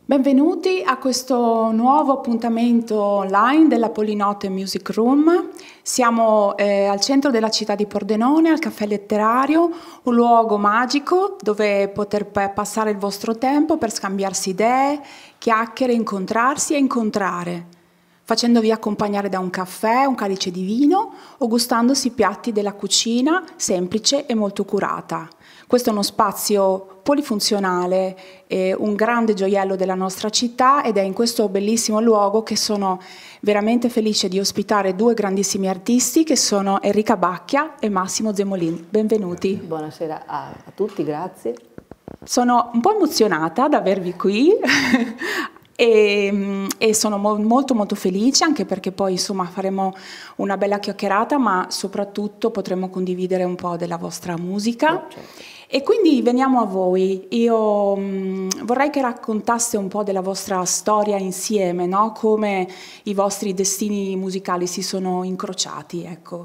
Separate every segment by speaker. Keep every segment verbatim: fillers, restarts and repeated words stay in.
Speaker 1: Benvenuti a questo nuovo appuntamento online della Polinote Music Room. Siamo eh, al centro della città di Pordenone, al Caffè Letterario, un luogo magico dove poter passare il vostro tempo per scambiarsi idee, chiacchiere, incontrarsi e incontrare, facendovi accompagnare da un caffè, un calice di vino o gustandosi piatti della cucina semplice e molto curata. Questo è uno spazio polifunzionale, eh, un grande gioiello della nostra città, ed è in questo bellissimo luogo che sono veramente felice di ospitare due grandissimi artisti che sono Enrica Bacchia e Massimo Zemolin. Benvenuti.
Speaker 2: Buonasera a, a tutti, grazie.
Speaker 1: Sono un po' emozionata ad avervi qui. E, e sono mo molto molto felice, anche perché poi insomma faremo una bella chiacchierata, ma soprattutto potremo condividere un po' della vostra musica.
Speaker 2: Oh, certo.
Speaker 1: E quindi veniamo a voi. Io mh, vorrei che raccontaste un po' della vostra storia insieme, no? Come i vostri destini musicali si sono incrociati, ecco.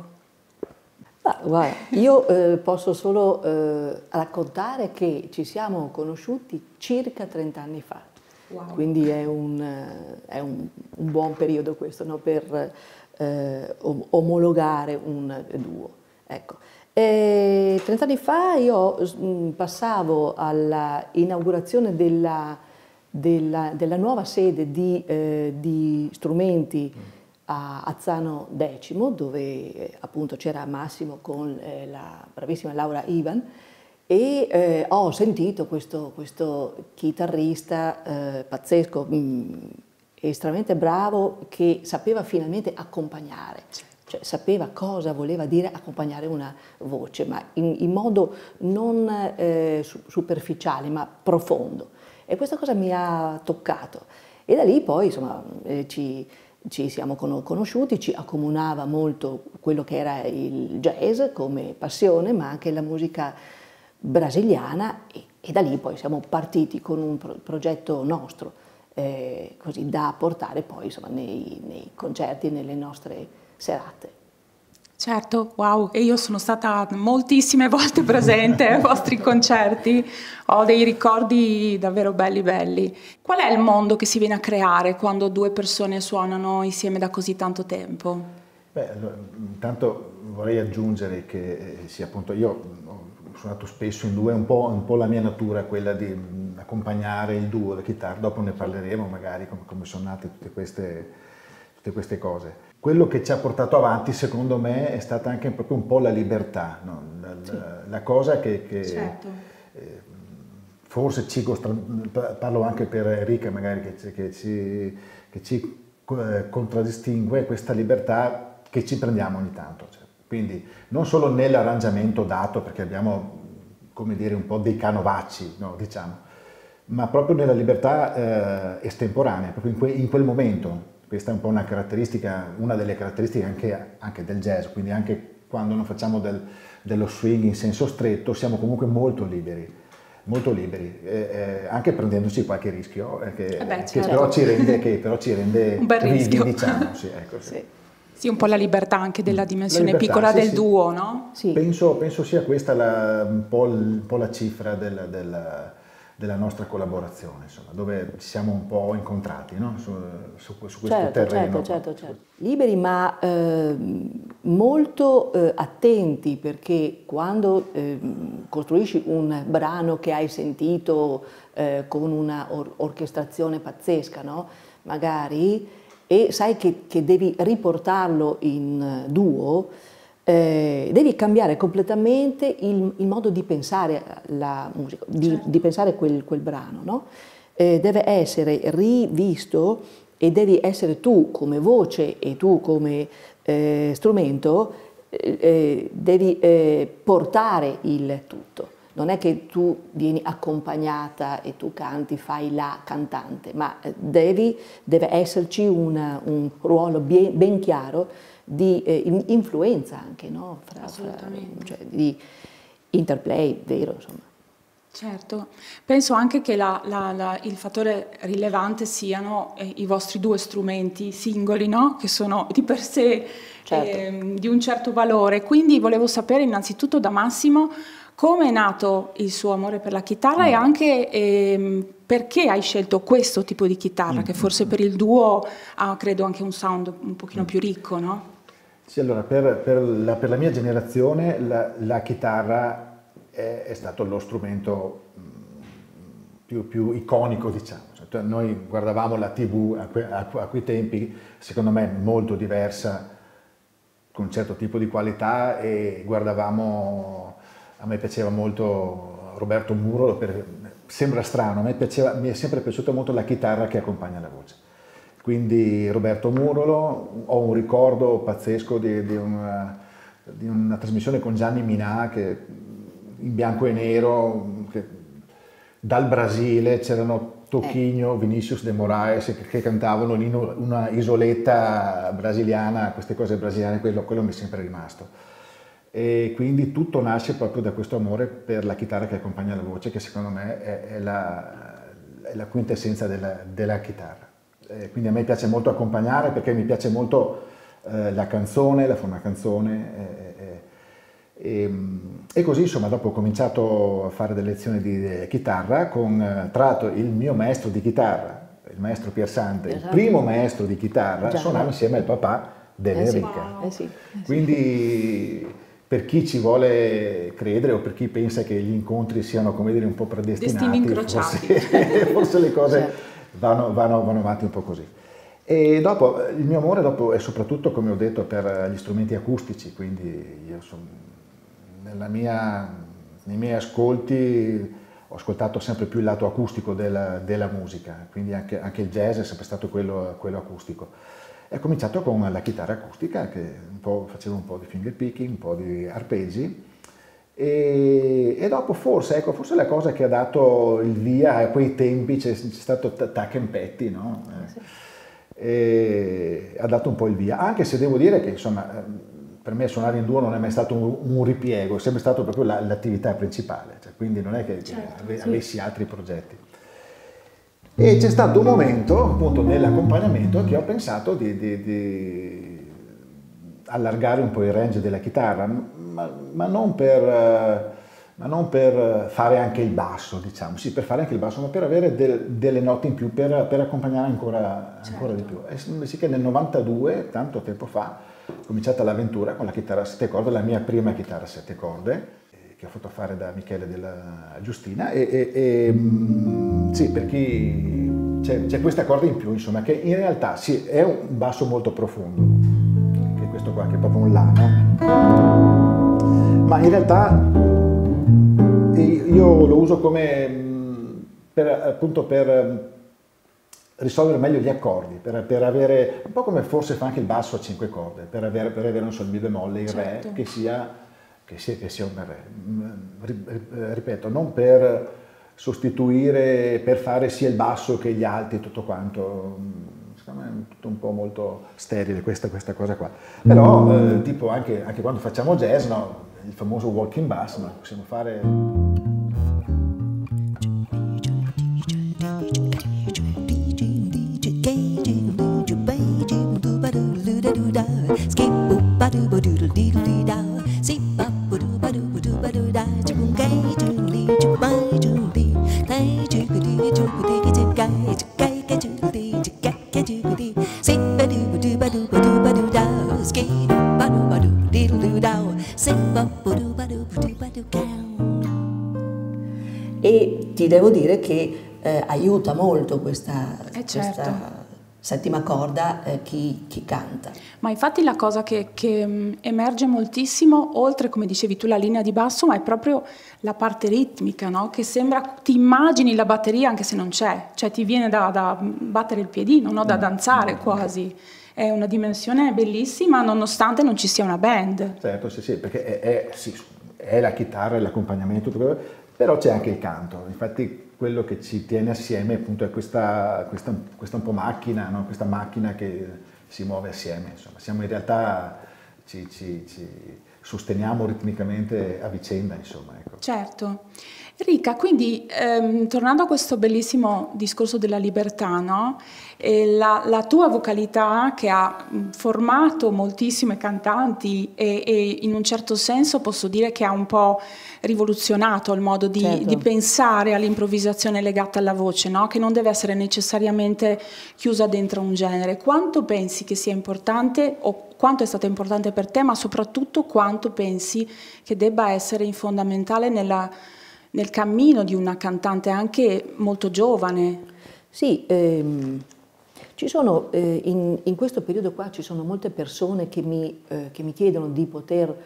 Speaker 2: Ah, guarda, io eh, posso solo eh, raccontare che ci siamo conosciuti circa trent'anni fa. Wow. Quindi è un, è un, un buon periodo questo, no? Per eh, omologare un duo. Ecco. trent'anni fa io passavo all'inaugurazione della, della, della nuova sede di, eh, di strumenti a Azzano Decimo, dove eh, appunto c'era Massimo con eh, la bravissima Laura Ivan, e eh, ho sentito questo, questo chitarrista eh, pazzesco, mh, estremamente bravo, che sapeva finalmente accompagnare, cioè sapeva cosa voleva dire accompagnare una voce, ma in, in modo non eh, superficiale, ma profondo. E questa cosa mi ha toccato. E da lì poi insomma eh, ci, ci siamo conosciuti, ci accomunava molto quello che era il jazz come passione, ma anche la musica brasiliana, e, e da lì poi siamo partiti con un pro progetto nostro, eh, così da portare poi insomma nei, nei concerti, nelle nostre serate.
Speaker 1: Certo, wow, e io sono stata moltissime volte presente ai vostri concerti, ho dei ricordi davvero belli belli. Qual è il mondo che si viene a creare quando due persone suonano insieme da così tanto tempo?
Speaker 3: Beh, intanto vorrei aggiungere che sì, appunto io ho suonato spesso in due, un po', un po' la mia natura è quella di accompagnare il duo, la chitarra, dopo ne parleremo magari come, come sono nate tutte queste, tutte queste cose. Quello che ci ha portato avanti secondo me è stata anche proprio un po' la libertà, no? la, sì. la, la cosa che, che certo. eh, forse ci, parlo anche per Enrica magari, che, che ci, che ci contraddistingue, questa libertà che ci prendiamo ogni tanto. Cioè. Quindi non solo nell'arrangiamento dato, perché abbiamo, come dire, un po' dei canovacci, no, diciamo, ma proprio nella libertà eh, estemporanea, proprio in, que in quel momento. Questa è un po' una caratteristica, una delle caratteristiche anche, anche del jazz, quindi anche quando non facciamo del, dello swing in senso stretto siamo comunque molto liberi, molto liberi, eh, eh, anche prendendoci qualche rischio, eh, che, eh beh, certo. che, però ci rende, che però ci rende
Speaker 1: un bel rischio.
Speaker 3: Vivi, diciamo, sì, ecco, sì.
Speaker 1: Sì. Sì, un po' la libertà anche della dimensione
Speaker 3: libertà,
Speaker 1: piccola
Speaker 3: sì,
Speaker 1: del
Speaker 3: sì.
Speaker 1: duo, no?
Speaker 3: Sì. Penso, penso sia questa la, un, po il, un po' la cifra del, del, della nostra collaborazione, insomma, dove ci siamo un po' incontrati, no? su, su, su questo
Speaker 2: certo,
Speaker 3: terreno.
Speaker 2: Certo, certo, certo. Liberi ma eh, molto eh, attenti, perché quando eh, costruisci un brano che hai sentito eh, con una or orchestrazione pazzesca, no? Magari, e sai che, che devi riportarlo in duo, eh, devi cambiare completamente il, il modo di pensare la musica, di, certo. di pensare quel, quel brano, no? Eh, deve essere rivisto e devi essere tu come voce e tu come eh, strumento, eh, eh, devi eh, portare il tutto. Non è che tu vieni accompagnata e tu canti, fai la cantante, ma devi, deve esserci una, un ruolo ben, ben chiaro di eh, influenza anche, no? Fra,
Speaker 1: Assolutamente.
Speaker 2: Fra, cioè, di interplay, vero, insomma.
Speaker 1: Certo, penso anche che la, la, la, il fattore rilevante siano eh, i vostri due strumenti singoli, no? Che sono di per sé certo. eh, di un certo valore, quindi volevo sapere innanzitutto da Massimo come è nato il suo amore per la chitarra mm. e anche eh, perché hai scelto questo tipo di chitarra, mm. che forse per il duo ha credo anche un sound un pochino mm. più ricco, no?
Speaker 3: Sì, allora per, per, la, per la mia generazione la, la chitarra è, è stato lo strumento più, più iconico, diciamo. Cioè, noi guardavamo la tivù a, que, a, a quei tempi, secondo me molto diversa, con un certo tipo di qualità, e guardavamo, a me piaceva molto Roberto Murolo, per, sembra strano, a me piaceva, mi è sempre piaciuta molto la chitarra che accompagna la voce. Quindi Roberto Murolo, ho un ricordo pazzesco di, di, una, di una trasmissione con Gianni Minà, che in bianco e nero, che, dal Brasile, c'erano Toquinho, Vinicius de Moraes che, che cantavano una isoletta brasiliana, queste cose brasiliane, quello, quello mi è sempre rimasto. E quindi tutto nasce proprio da questo amore per la chitarra che accompagna la voce, che secondo me è, è, la, è la quintessenza della, della chitarra. E quindi a me piace molto accompagnare, perché mi piace molto eh, la canzone, la forma canzone, e, e, e così insomma dopo ho cominciato a fare delle lezioni di chitarra con eh, tra l'altro il mio maestro di chitarra, il maestro Piersante, esatto. Il primo maestro di chitarra, Già. Suonava insieme al papà dell'Enrica.
Speaker 1: Eh sì.
Speaker 2: Eh sì.
Speaker 3: Quindi per chi ci vuole credere o per chi pensa che gli incontri siano, come dire, un po' predestinati,
Speaker 1: destini incrociati,
Speaker 3: forse, forse le cose certo. vanno, vanno, vanno avanti un po' così. E dopo, il mio amore dopo è soprattutto, come ho detto, per gli strumenti acustici, quindi io sono, nella mia, nei miei ascolti ho ascoltato sempre più il lato acustico della, della musica, quindi anche, anche il jazz è sempre stato quello, quello acustico. E ho cominciato con la chitarra acustica, che un po', facevo un po' di finger picking, un po' di arpeggi, e, e dopo forse, ecco, forse la cosa che ha dato il via a quei tempi c'è stato Tack and Petty, no? Eh, sì. E ha dato un po' il via, anche se devo dire che insomma per me suonare in duo non è mai stato un, un ripiego, è sempre stato proprio la, l'attività principale, cioè, quindi non è che, certo, che avessi sì. altri progetti. E c'è stato un momento appunto nell'accompagnamento che ho pensato di, di, di allargare un po' il range della chitarra, ma, ma, non per, ma non per fare anche il basso, diciamo, sì, per fare anche il basso, ma per avere del, delle note in più, per, per accompagnare ancora, certo. ancora di più. E sì che nel novantadue, tanto tempo fa, è cominciata l'avventura con la chitarra a sette corde, la mia prima chitarra a sette corde, che ho fatto fare da Michele della Giustina, e, e, e mh, sì, per chi c'è, c'è questa corda in più, insomma, che in realtà sì, è un basso molto profondo, che è questo qua, che è proprio un La, no? Ma in realtà io lo uso come, per, appunto, per risolvere meglio gli accordi, per, per avere, un po' come forse fa anche il basso a cinque corde, per avere, per avere non so, il Mi bemolle, il certo. Re, che sia... Che sia, che sia un re, ripeto, non per sostituire, per fare sia il basso che gli alti e tutto quanto, secondo me è tutto un po' molto sterile questa, questa cosa qua, però eh, tipo anche, anche quando facciamo jazz, no? Il famoso walking bass, no? Possiamo fare...
Speaker 2: E ti devo dire che eh, aiuta molto questa,
Speaker 1: eh certo.
Speaker 2: questa settima corda eh, chi, chi canta.
Speaker 1: Ma infatti la cosa che, che mh, emerge moltissimo, oltre come dicevi tu la linea di basso, ma è proprio la parte ritmica, no? Che sembra, ti immagini la batteria anche se non c'è, cioè ti viene da, da battere il piedino, no? Da danzare quasi. È una dimensione bellissima nonostante non ci sia una band.
Speaker 3: Certo, sì, sì, perché è, è, sì, è la chitarra, è l'accompagnamento, però c'è anche il canto. Infatti quello che ci tiene assieme appunto è questa, questa, questa un po' macchina, no? Questa macchina che si muove assieme, insomma. Siamo in realtà, ci, ci, ci sosteniamo ritmicamente a vicenda, insomma. Ecco.
Speaker 1: Certo. Enrica, quindi ehm, tornando a questo bellissimo discorso della libertà, no? E la, la tua vocalità, che ha formato moltissime cantanti e, e in un certo senso posso dire che ha un po' rivoluzionato il modo di,
Speaker 2: certo.
Speaker 1: di pensare all'improvvisazione legata alla voce, no? Che non deve essere necessariamente chiusa dentro un genere. Quanto pensi che sia importante, o quanto è stato importante per te, ma soprattutto quanto pensi che debba essere fondamentale nella, nel cammino di una cantante anche molto giovane?
Speaker 2: Sì, ehm, ci sono, eh, in, in questo periodo qua ci sono molte persone che mi, eh, che mi chiedono di poter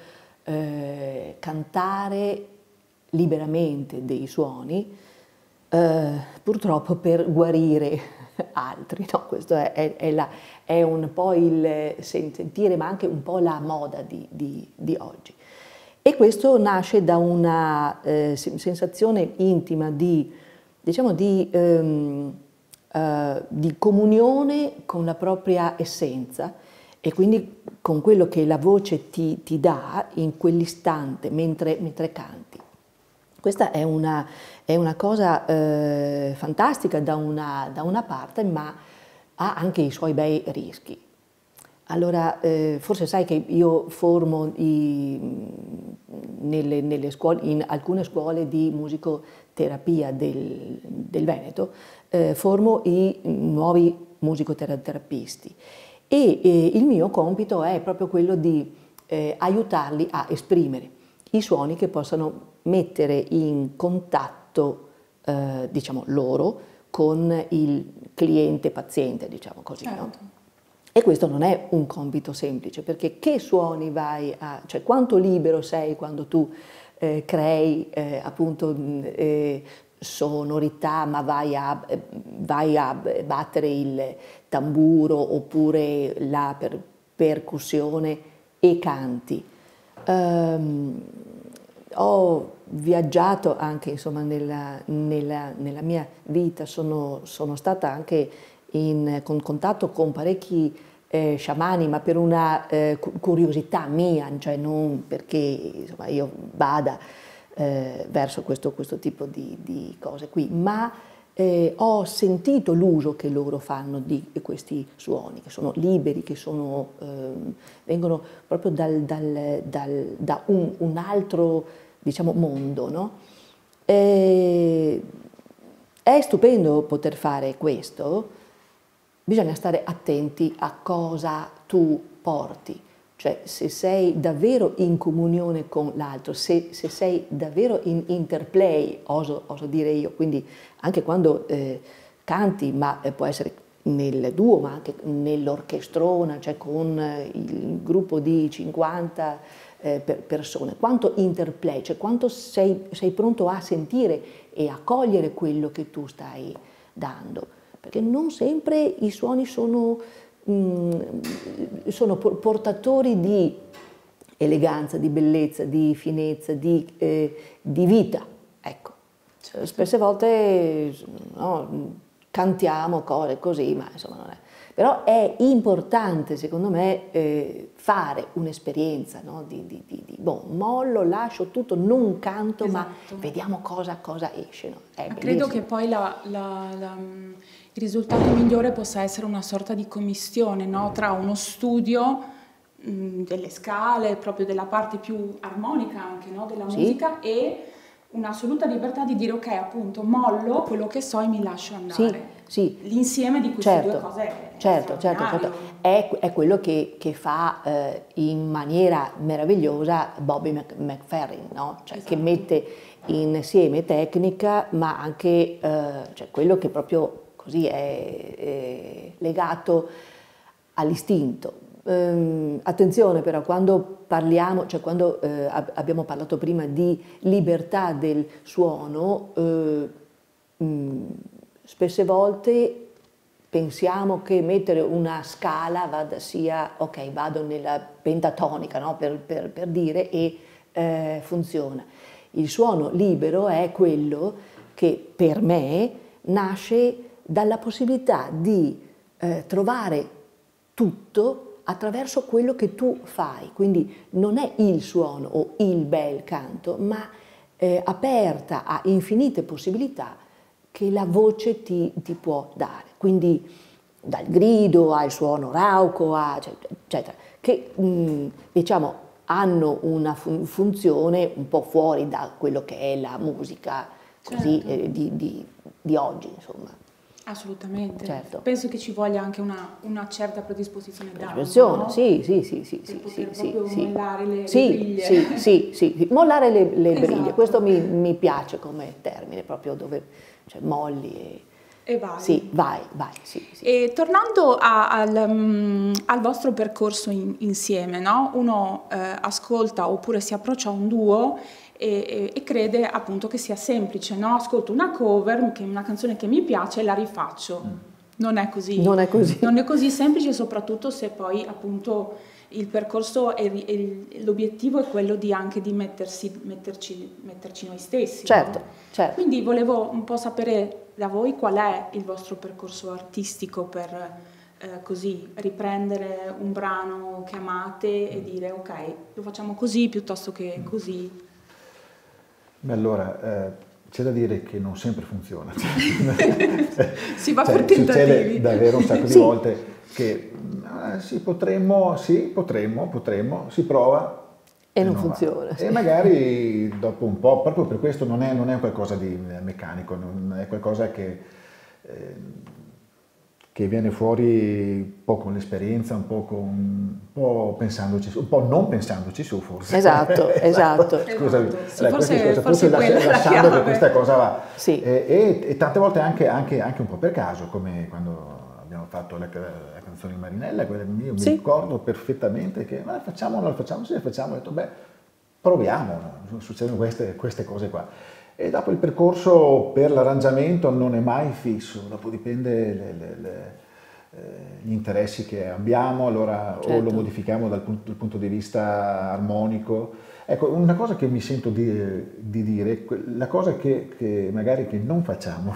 Speaker 2: eh, cantare liberamente dei suoni, eh, purtroppo per guarire altri, no? Questo è, è, è, la, è un po' il sentire, ma anche un po' la moda di, di, di oggi. E questo nasce da una eh, sensazione intima di, diciamo, di, ehm, eh, di comunione con la propria essenza e quindi con quello che la voce ti, ti dà in quell'istante mentre, mentre canti. Questa è una, è una cosa eh, fantastica da una, da una parte, ma ha anche i suoi bei rischi. Allora, eh, forse sai che io formo i, nelle, nelle scuole, in alcune scuole di musicoterapia del, del Veneto, eh, formo i nuovi musicoterapisti e eh, il mio compito è proprio quello di eh, aiutarli a esprimere i suoni che possano mettere in contatto, eh, diciamo, loro con il cliente paziente, diciamo così,
Speaker 1: certo.
Speaker 2: No? E questo non è un compito semplice, perché che suoni vai a, cioè quanto libero sei quando tu eh, crei eh, appunto eh, sonorità, ma vai a, vai a battere il tamburo oppure la per, percussione e canti. Um, ho viaggiato anche insomma nella, nella, nella mia vita, sono, sono stata anche in con contatto con parecchi eh, sciamani, ma per una eh, curiosità mia, cioè non perché insomma, io vada eh, verso questo, questo tipo di, di cose qui, ma eh, ho sentito l'uso che loro fanno di questi suoni, che sono liberi, che sono, eh, vengono proprio dal, dal, dal, da un, un altro, diciamo, mondo, no? E è stupendo poter fare questo. Bisogna stare attenti a cosa tu porti, cioè se sei davvero in comunione con l'altro, se, se sei davvero in interplay, oso, oso dire io, quindi anche quando eh, canti, ma eh, può essere nel duo, ma anche nell'orchestrona, cioè con eh, il gruppo di cinquanta eh, per persone, quanto interplay, cioè quanto sei, sei pronto a sentire e a cogliere quello che tu stai dando. Perché non sempre i suoni sono, mh, sono portatori di eleganza, di bellezza, di finezza, di, eh, di vita. Ecco, certo. Spesse volte no, cantiamo cose così, ma insomma non è. Però è importante, secondo me, eh, fare un'esperienza, no? di, di, di, di bon, mollo, lascio tutto, non canto, esatto. Ma vediamo cosa, cosa esce. No? È
Speaker 1: credo che poi la, la, la, il risultato migliore possa essere una sorta di commistione, no? Tra uno studio mh, delle scale, proprio della parte più armonica anche, no? Della
Speaker 2: sì.
Speaker 1: musica, e un'assoluta libertà di dire ok, appunto, mollo quello che so e mi lascio andare.
Speaker 2: Sì, sì.
Speaker 1: L'insieme di queste
Speaker 2: certo,
Speaker 1: due cose è
Speaker 2: certo, certo, certo. È, è quello che, che fa eh, in maniera meravigliosa Bobby McFerrin, no? Cioè, esatto. Che mette insieme tecnica, ma anche eh, cioè quello che proprio così è, è legato all'istinto. Um, attenzione però, quando parliamo, cioè quando eh, ab- abbiamo parlato prima di libertà del suono, eh, mh, spesse volte pensiamo che mettere una scala vada, sia, ok, vado nella pentatonica, no? per, per, per dire, e eh, funziona. Il suono libero è quello che per me nasce dalla possibilità di eh, trovare tutto attraverso quello che tu fai, quindi non è il suono o il bel canto, ma eh, aperta a infinite possibilità che la voce ti, ti può dare. Quindi dal grido al suono rauco, a, eccetera, che mh, diciamo hanno una fun funzione un po' fuori da quello che è la musica così, certo. eh, di, di, di oggi, insomma.
Speaker 1: Assolutamente,
Speaker 2: certo.
Speaker 1: Penso che ci voglia anche una, una certa predisposizione d'animo,
Speaker 2: no? Sì, sì, sì, sì,
Speaker 1: per
Speaker 2: sì,
Speaker 1: poter
Speaker 2: sì,
Speaker 1: proprio
Speaker 2: sì.
Speaker 1: mollare le,
Speaker 2: sì,
Speaker 1: le briglie.
Speaker 2: Sì, sì, sì, sì, mollare le, le
Speaker 1: esatto.
Speaker 2: briglie, questo mi, mi piace come termine, proprio dove cioè, molli e...
Speaker 1: E vai.
Speaker 2: Sì, vai, vai, sì, sì.
Speaker 1: E tornando a, al, um, al vostro percorso in, insieme, no? Uno eh, ascolta oppure si approccia a un duo e, e, e crede appunto che sia semplice, no? Ascolto una cover, che una canzone che mi piace e la rifaccio. Mm. Non è così.
Speaker 2: Non è così.
Speaker 1: Non è così semplice, soprattutto se poi appunto il percorso e l'obiettivo è quello di anche di mettersi, metterci, metterci noi stessi.
Speaker 2: Certo,
Speaker 1: no?
Speaker 2: certo.
Speaker 1: Quindi volevo un po' sapere da voi qual è il vostro percorso artistico per eh, così riprendere un brano che amate e dire ok, lo facciamo così piuttosto che così.
Speaker 3: Beh, allora, eh, c'è da dire che non sempre funziona.
Speaker 1: Si va
Speaker 3: cioè,
Speaker 1: per tentativi.
Speaker 3: Succede davvero un sacco di
Speaker 1: sì.
Speaker 3: volte che eh, sì, potremmo, sì, potremmo, potremmo, si prova
Speaker 2: e, e non, non funziona.
Speaker 3: Sì. E magari dopo un po', proprio per questo non è, non è qualcosa di meccanico, non è qualcosa che, eh, che viene fuori un po' con l'esperienza, un po', con, un po' pensandoci su, un po' non pensandoci su forse.
Speaker 2: Esatto, esatto.
Speaker 3: Scusami,
Speaker 1: esatto. Sì,
Speaker 3: allora,
Speaker 1: forse,
Speaker 3: forse,
Speaker 1: forse
Speaker 3: forse lasciando che questa cosa va.
Speaker 2: Sì.
Speaker 3: E, e, e tante volte anche, anche, anche un po' per caso, come quando abbiamo fatto la, la canzone di Marinella, quella mia,
Speaker 2: sì.
Speaker 3: mi ricordo perfettamente che ma la facciamo, non la facciamo, sì la facciamo, ho detto beh, proviamo, no? Succedono queste, queste cose qua. E dopo il percorso per l'arrangiamento non è mai fisso, dopo dipende le, le, le, eh, gli interessi che abbiamo, allora certo. o lo modifichiamo dal punto, dal punto di vista armonico. Ecco, una cosa che mi sento di, di dire, la cosa che, che magari che non facciamo,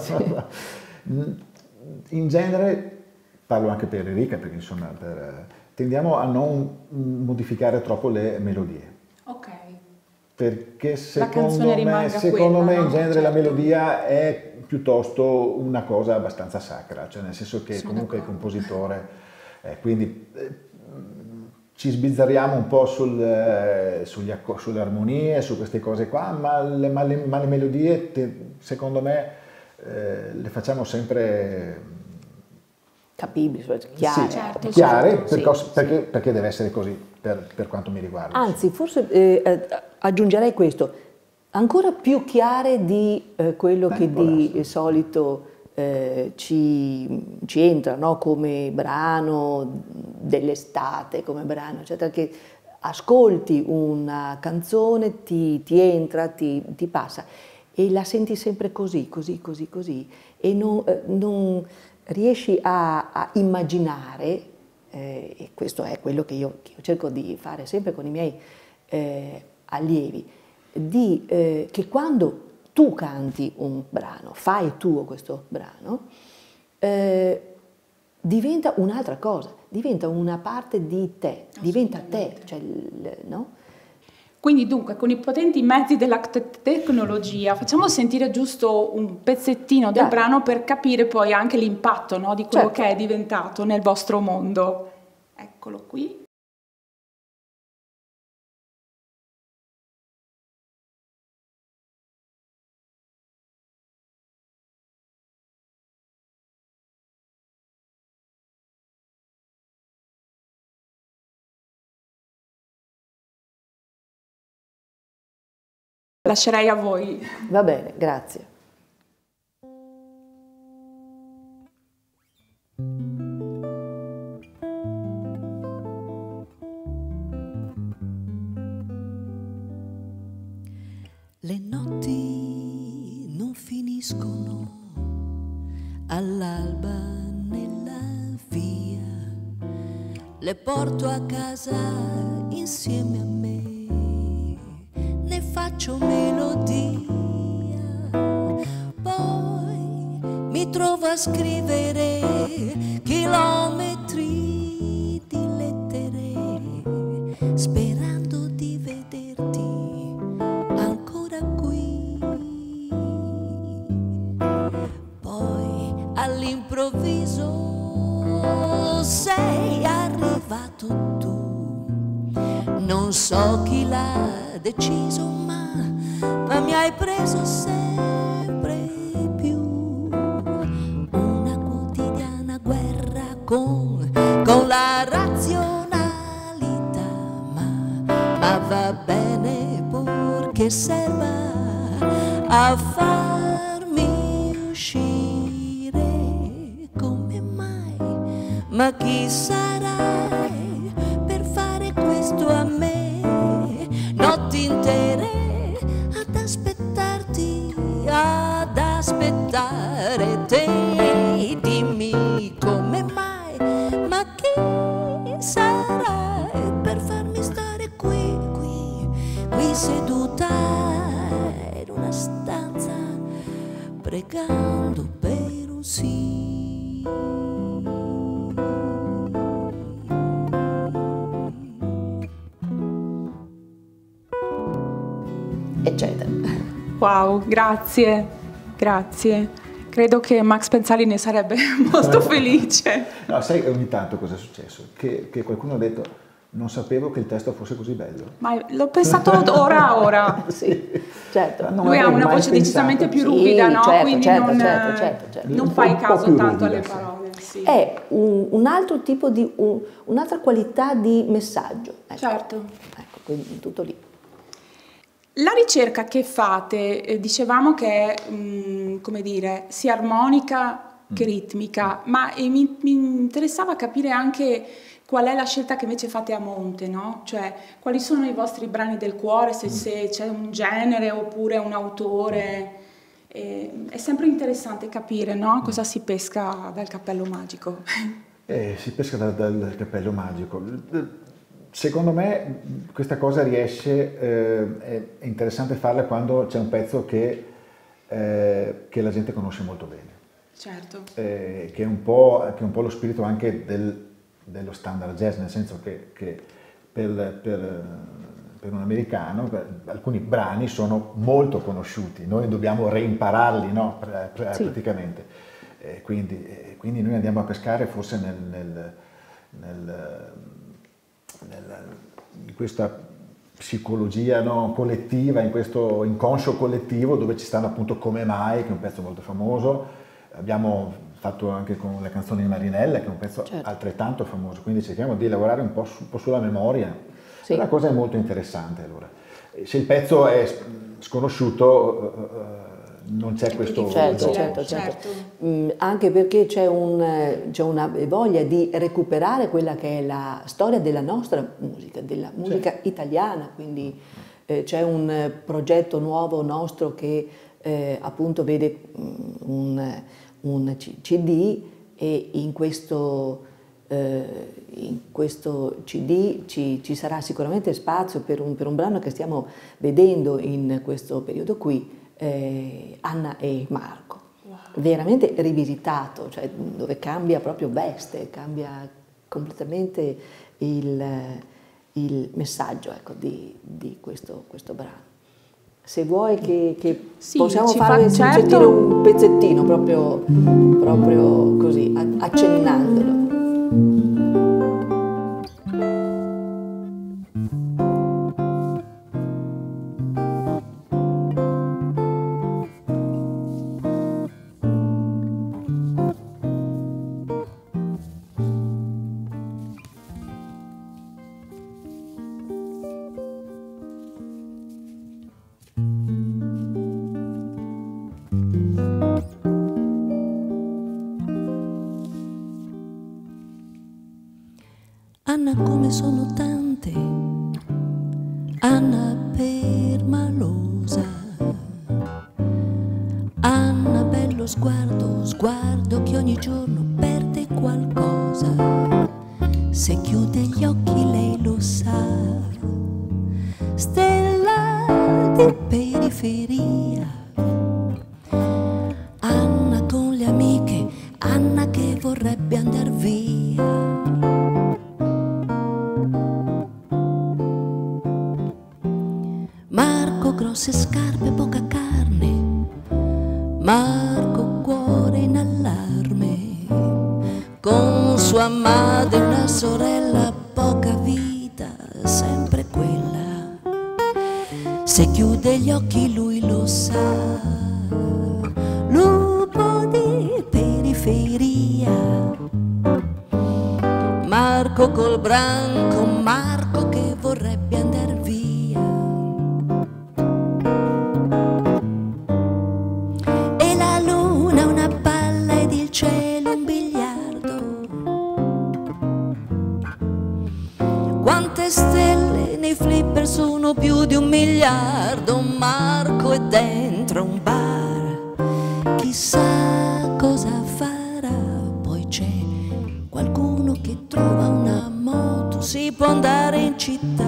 Speaker 3: sì. In genere, parlo anche per Enrica, perché insomma per, tendiamo a non modificare troppo le melodie.
Speaker 1: Ok.
Speaker 3: Perché secondo me, secondo
Speaker 1: quella,
Speaker 3: me
Speaker 1: no?
Speaker 3: in genere
Speaker 1: certo.
Speaker 3: la melodia è piuttosto una cosa abbastanza sacra, cioè nel senso che Sono comunque il compositore, eh, quindi eh, ci sbizzarriamo un po' sul, eh, sugli, sulle armonie, su queste cose qua, ma le, ma le, ma le melodie te, secondo me eh, le facciamo sempre
Speaker 2: capibili, chiare,
Speaker 3: sì,
Speaker 1: certo,
Speaker 3: chiare
Speaker 1: certo,
Speaker 3: perché,
Speaker 1: sì,
Speaker 3: perché,
Speaker 1: sì.
Speaker 3: perché deve essere così per, per quanto mi riguarda.
Speaker 2: Anzi, forse eh, aggiungerei questo, ancora più chiare di eh, quello Beh, che di essere. solito eh, ci, ci entra, no? Come brano dell'estate, come brano, eccetera, che ascolti una canzone, ti, ti entra, ti, ti passa e la senti sempre così, così, così, così e non, eh, non riesci a, a immaginare, eh, e questo è quello che io, che io cerco di fare sempre con i miei eh, allievi, di, eh, che quando tu canti un brano, fai tuo questo brano, eh, diventa un'altra cosa, diventa una parte di te, diventa te, cioè, no?
Speaker 1: Quindi dunque con i potenti mezzi della tecnologia facciamo sentire giusto un pezzettino del Dai. brano per capire poi anche l'impatto, no, di quello certo. che è diventato nel vostro mondo. Eccolo qui. Lascerei a voi.
Speaker 2: Va bene, grazie.
Speaker 4: Le notti non finiscono all'alba nella via, le porto a casa insieme a me. Ne faccio melodia, poi mi trovo a scrivere chilometri di lettere, sperando di vederti ancora qui. Poi all'improvviso quando sei arrivato tu. Non so chi l'ha deciso, ma, ma mi hai preso sempre più. Una quotidiana guerra con, con la razionalità, ma, ma va bene purché serva a farmi uscire. Come mai? Ma chi sarai per fare questo a me? Notti intere ad aspettarti, ad aspettare te. Dimmi come mai? Ma chi sarai per farmi stare qui, qui, qui seduta in una stanza pregando per un sì?
Speaker 2: Eccetera.
Speaker 1: Wow, grazie, grazie. Credo che Max Pezzali ne sarebbe molto felice.
Speaker 3: No, sai ogni tanto cosa è successo? Che, che qualcuno ha detto: non sapevo che il testo fosse così bello.
Speaker 1: Ma l'ho pensato ora a ora.
Speaker 2: Sì, certo.
Speaker 3: Non
Speaker 1: Lui ha
Speaker 3: avrei
Speaker 1: una
Speaker 3: mai
Speaker 1: voce decisamente più
Speaker 3: pensato.
Speaker 1: ruvida,
Speaker 2: Sì,
Speaker 1: no?
Speaker 2: certo,
Speaker 1: Quindi
Speaker 2: certo,
Speaker 1: non,
Speaker 2: certo, certo, certo.
Speaker 1: non
Speaker 3: Un
Speaker 1: fai
Speaker 3: po'
Speaker 1: caso
Speaker 3: più
Speaker 1: tanto alle
Speaker 3: ruvida, sì.
Speaker 1: parole. Sì.
Speaker 2: È un, un altro tipo di, un, un'altra qualità di messaggio. Ecco.
Speaker 1: Certo.
Speaker 2: Ecco, quindi tutto lì.
Speaker 1: La ricerca che fate, eh, dicevamo che è, mh, come dire, sia armonica che ritmica, ma eh, mi, mi interessava capire anche qual è la scelta che invece fate a monte, no? Cioè, quali sono i vostri brani del cuore, se, se c'è un genere oppure un autore. Eh, è sempre interessante capire, no? Cosa si pesca dal cappello magico.
Speaker 3: Eh, si pesca dal, dal cappello magico. Secondo me questa cosa riesce, eh, è interessante farla quando c'è un pezzo che, eh, che la gente conosce molto bene.
Speaker 1: Certo.
Speaker 3: Eh, che, è un po', che è un po' lo spirito anche del, dello standard jazz, nel senso che, che per, per, per un americano per, alcuni brani sono molto conosciuti, noi dobbiamo reimpararli, no? Pr- pr-
Speaker 2: Sì.
Speaker 3: praticamente. Eh, quindi, eh, quindi noi andiamo a pescare forse nel, nel, nel in questa psicologia, no, collettiva, in questo inconscio collettivo dove ci stanno appunto Come Mai, che è un pezzo molto famoso, abbiamo fatto anche con le canzoni di Marinella, che è un pezzo
Speaker 2: certo.
Speaker 3: altrettanto famoso, quindi cerchiamo di lavorare un po', su, un po' sulla memoria.
Speaker 2: Sì.
Speaker 3: La cosa è molto interessante allora. Se il pezzo è sconosciuto, non c'è questo
Speaker 2: certo,
Speaker 3: gioco.
Speaker 2: certo, certo.
Speaker 1: Certo.
Speaker 2: Mm, anche perché c'è, un, c'è una voglia di recuperare quella che è la storia della nostra musica, della musica
Speaker 3: certo.
Speaker 2: italiana, quindi eh, c'è un progetto nuovo nostro che eh, appunto vede un, un C D e in questo, eh, in questo C D ci, ci sarà sicuramente spazio per un, per un brano che stiamo vedendo in questo periodo qui, Eh, Anna e Marco, wow. Veramente rivisitato, cioè dove cambia proprio veste, cambia completamente il, il messaggio, ecco, di, di questo, questo brano. Se vuoi che, che
Speaker 1: sì,
Speaker 2: possiamo
Speaker 1: ci
Speaker 2: farvi
Speaker 1: fa, certo.
Speaker 2: sentire un pezzettino proprio, proprio così, accennandolo.
Speaker 4: Anna come sono tante, Anna permalosa, Anna bello sguardo, sguardo che ogni giorno perde qualcosa, se chiude gli occhi lei lo sa, stella di periferia, Anna con le amiche, Anna che vorrebbe andar via. Marco grosse scarpe, poca carne, Marco cuore in allarme, con sua madre una sorella, poca vita, sempre quella. Se chiude gli occhi lui lo sa, lupo di periferia. Marco col branco, Marco che vorrebbe andar via. E la luna una palla ed il cielo un biliardo. Quante stelle nei flipper sono più di un miliardo. Marco è dentro un bar, chissà cosa farà. Poi c'è qualcuno che trova una moto, si può andare in città.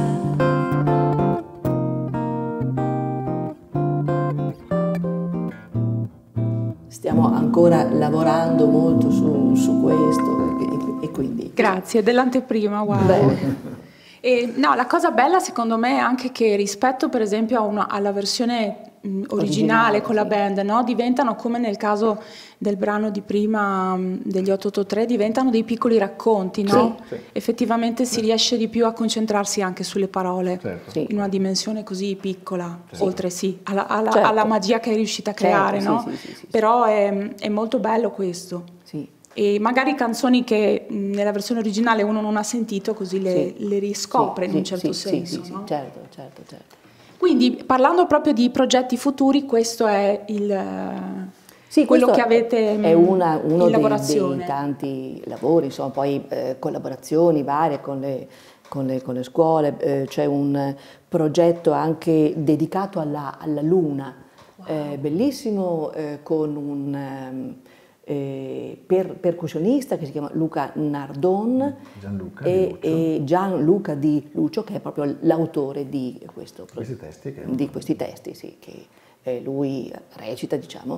Speaker 2: Stiamo ancora lavorando molto su, su questo e, e quindi...
Speaker 1: Grazie, dell'anteprima, guarda.
Speaker 2: Bene.
Speaker 1: E, no, la cosa bella secondo me è anche che rispetto per esempio a una, alla versione mh, originale, originale con sì. la band, no? Diventano, come nel caso del brano di prima mh, degli otto otto tre, diventano dei piccoli racconti, no? Sì, sì. Effettivamente sì. si riesce di più a concentrarsi anche sulle parole, certo. sì. in una dimensione così piccola, sì. oltre sì, alla, alla, certo. alla magia che è riuscita a creare, certo, no? Sì, sì, sì, sì, Però è, è molto bello questo. Sì. E magari canzoni che mh, nella versione originale uno non ha sentito, così le, sì. le riscopre sì, in un certo
Speaker 2: sì,
Speaker 1: senso.
Speaker 2: Sì,
Speaker 1: no?
Speaker 2: sì, certo, certo, certo.
Speaker 1: Quindi parlando proprio di progetti futuri, questo è il, sì, quello che avete
Speaker 2: è una, uno
Speaker 1: in
Speaker 2: dei,
Speaker 1: lavorazione.
Speaker 2: dei tanti lavori, insomma, poi eh, collaborazioni varie con le, con le, con le scuole, eh, c'è un progetto anche dedicato alla, alla Luna, wow. eh, bellissimo, eh, con un... Um, Eh, per, percussionista che si chiama Luca Nardon
Speaker 3: Gianluca
Speaker 2: e,
Speaker 3: di
Speaker 2: e Gianluca Di Lucio, che è proprio l'autore di, questo,
Speaker 3: questi testi, che
Speaker 2: di questi testi sì, che eh, lui recita, diciamo,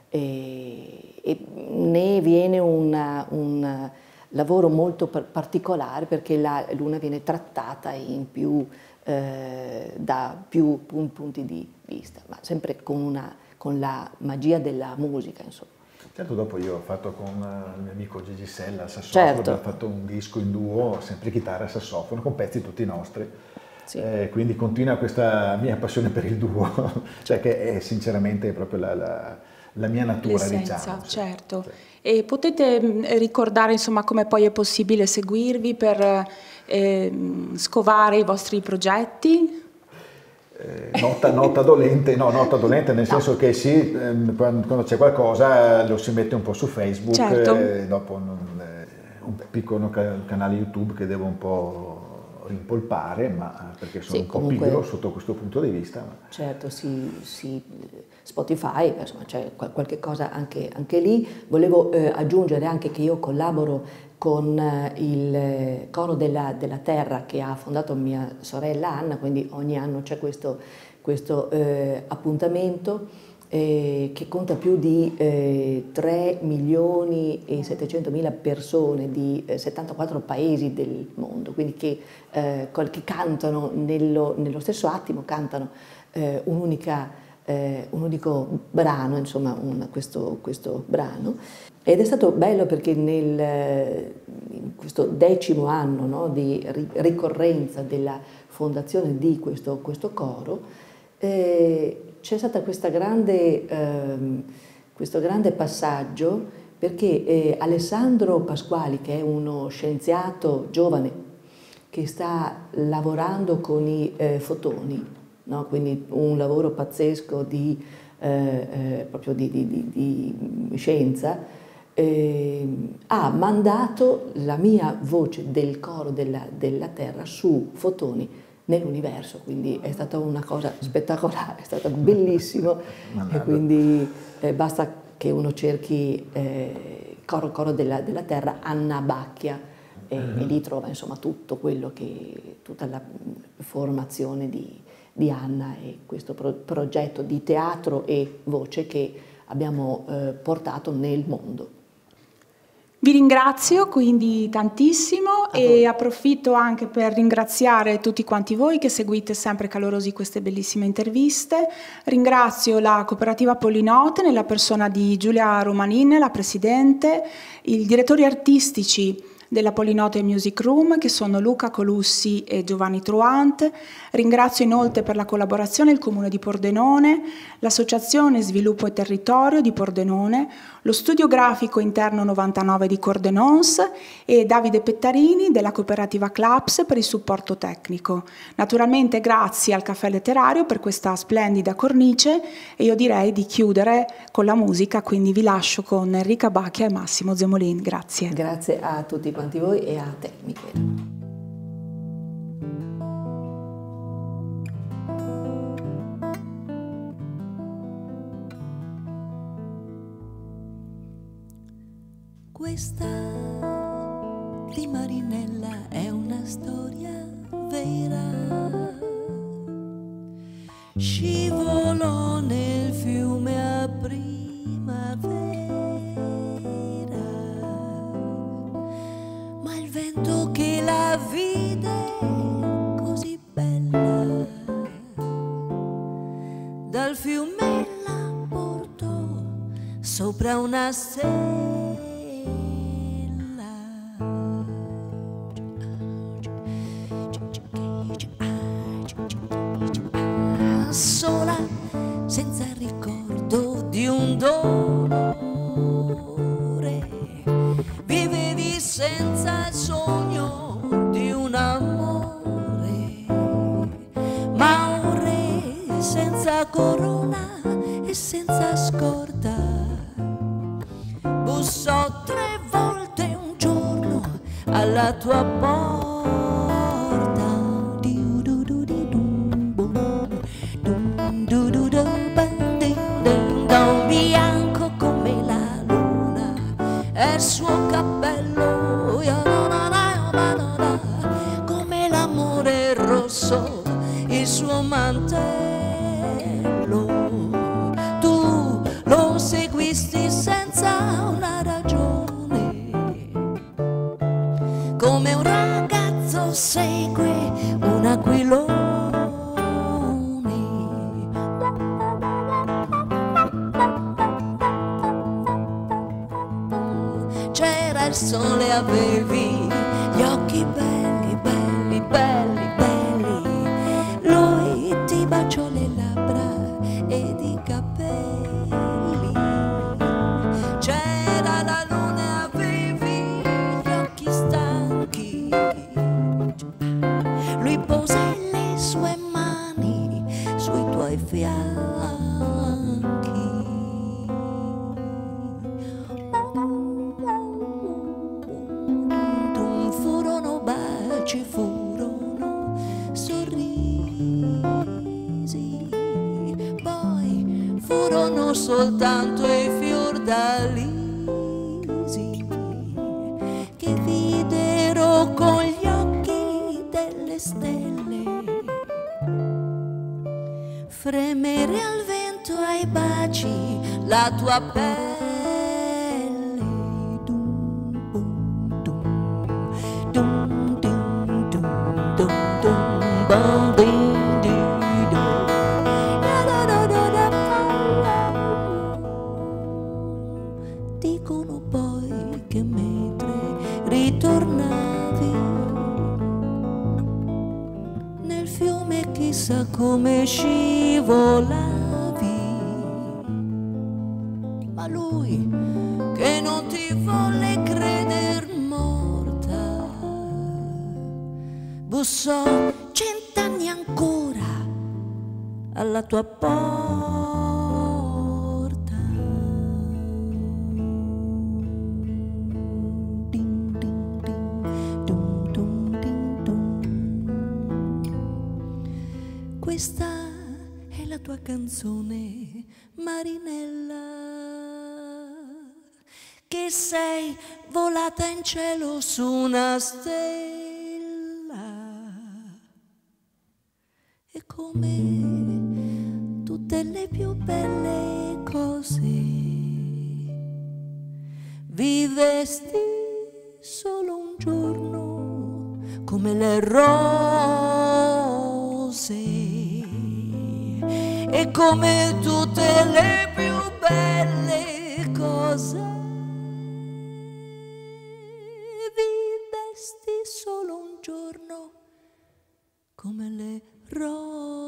Speaker 2: e, e ne viene una, un lavoro molto particolare perché la Luna viene trattata in più, eh, da più punti di vista, ma sempre con, una, con la magia della musica, insomma.
Speaker 3: Certo, dopo io ho fatto con il mio amico Gigi Sella al sassofono,
Speaker 2: certo.
Speaker 3: abbiamo fatto un disco in duo, sempre chitarra e sassofono, con pezzi tutti nostri. Sì. Eh, quindi continua questa mia passione per il duo, cioè che è sinceramente proprio la, la, la mia natura, diciamo.
Speaker 1: Certo. Sì. E potete ricordare insomma come poi è possibile seguirvi per eh, scovare i vostri progetti?
Speaker 3: Eh, nota, nota dolente, no, nota dolente nel no. senso che sì, ehm, quando, quando c'è qualcosa lo si mette un po' su Facebook, certo. e dopo non, eh, un piccolo ca canale YouTube che devo un po' rimpolpare, ma perché sono sì, un po' comunque, pigro sotto questo punto di vista. Ma...
Speaker 2: Certo, sì, sì, Spotify, insomma c'è qualche cosa anche, anche lì. Volevo eh, aggiungere anche che io collaboro con il Coro della, della Terra che ha fondato mia sorella Anna, quindi ogni anno c'è questo, questo eh, appuntamento eh, che conta più di eh, tre milioni e settecentomila persone di eh, settantaquattro paesi del mondo, quindi che, eh, che cantano nello, nello stesso attimo, cantano eh, un'unica Eh, un unico brano, insomma un, questo, questo brano, ed è stato bello perché nel, in questo decimo anno, no, di ricorrenza della fondazione di questo, questo coro eh, c'è stato questa grande, eh, questo grande passaggio perché eh, Alessandro Pasquali, che è uno scienziato giovane che sta lavorando con i eh, fotoni, no? Quindi un lavoro pazzesco di, eh, eh, proprio di, di, di, di scienza, eh, ha mandato la mia voce del coro della, della Terra su fotoni nell'universo, quindi è stata una cosa spettacolare, è stato bellissimo e quindi eh, basta che uno cerchi eh, coro, coro della, della Terra Anna Bacchia e, mm-hmm. e lì trova insomma tutto quello che, tutta la formazione di di Anna e questo pro progetto di teatro e voce che abbiamo eh, portato nel mondo.
Speaker 1: Vi ringrazio quindi tantissimo e approfitto anche per ringraziare tutti quanti voi che seguite sempre calorosi queste bellissime interviste. Ringrazio la cooperativa Polinote nella persona di Giulia Romanin, la presidente, i direttori artistici della Polinote Music Room, che sono Luca Colussi e Giovanni Truant. Ringrazio inoltre per la collaborazione il Comune di Pordenone, l'Associazione Sviluppo e Territorio di Pordenone, lo Studio Grafico Interno novantanove di Cordenons e Davide Pettarini della cooperativa Claps per il supporto tecnico. Naturalmente grazie al Caffè Letterario per questa splendida cornice e io direi di chiudere con la musica, quindi vi lascio con Enrica Bacchia e Massimo Zemolin. Grazie.
Speaker 2: Grazie a tutti quanti voi e a te, Michele.
Speaker 4: Questa di Marinella è una storia vera. Scivolò nel fiume a primavera, ma il vento che la vide così bella dal fiume la portò sopra una sella. Sola, senza ricordo di un dolore, vivevi senza il sogno di un amore, ma un re senza corona e senza scorta bussò tre volte un giorno alla tua porta. Bianco come la luna è il suo cappello, come l'amore rosso il suo mantello. Tu lo seguisti senza una ragione, come un ragazzo segue un aquilone. C'era il sole, avevi gli occhi belli, belli, belli, belli. Lui ti baciò le labbra ed i capelli. C'era la luna, avevi gli occhi stanchi. Lui pose le sue mani sui tuoi fianchi. Ci furono sorrisi, poi furono soltanto i fiordalisi che videro con gli occhi delle stelle fremere al vento ai baci la tua pelle. Dicono poi che mentre ritornavi nel fiume chissà come scivolavi, ma lui che non ti volle creder morta bussò cent'anni ancora alla tua porta. Ding, ding, ding, dum, dum, ding, dum. Questa è la tua canzone, Marinella, che sei volata in cielo su una stella. E come tutte le più belle cose vivesti solo un giorno, come le rose, e come tutte le più belle cose solo un giorno come le rose.